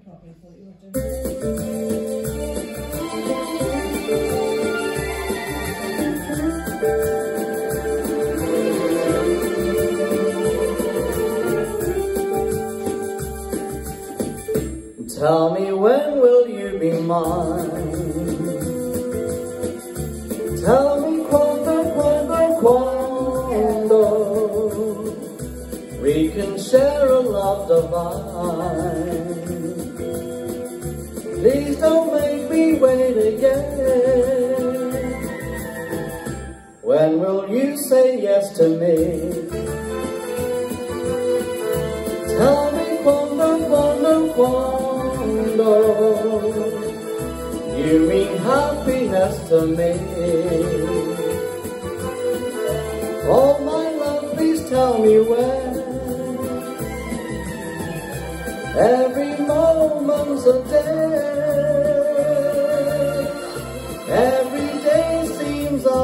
probably thought you were doing. Tell me, when will you be mine? Tell me quando we can share a love divine. Please don't make me wait again. When will you say yes to me? Tell me quando you mean happiness to me. Oh my love, please tell me when. Every moment's a day. Every day seems a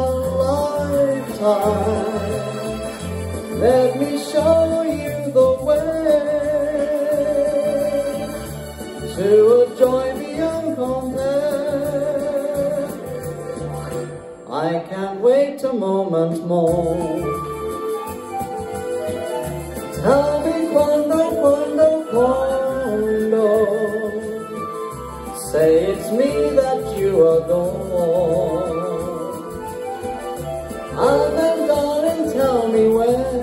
lifetime. Let me show you the way to a joy beyond compare. I can't wait a moment more. Tell me quando say it's me that you adore. Ah, then darling, tell me when.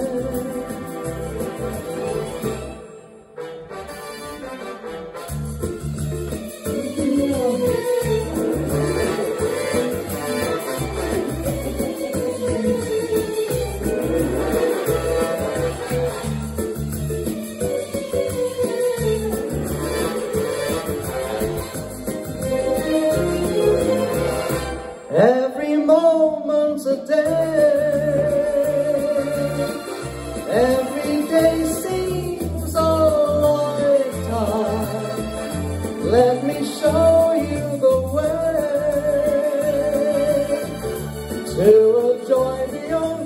Every moment's a day. Every day seems a lifetime. Let me show you the way to a joy beyond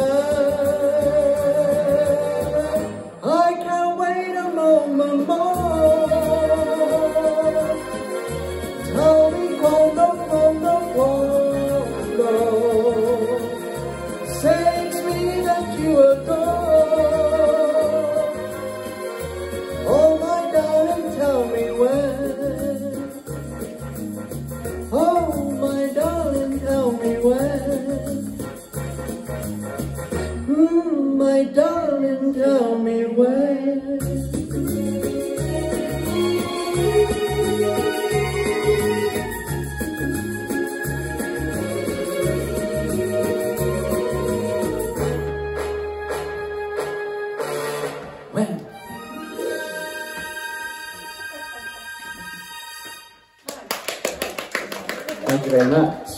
compare. I can't wait a moment more. Tell me quando say it's me that you adore. Oh my darling, tell me when. Oh my darling, tell me when. My darling, tell me when. Thank you very much.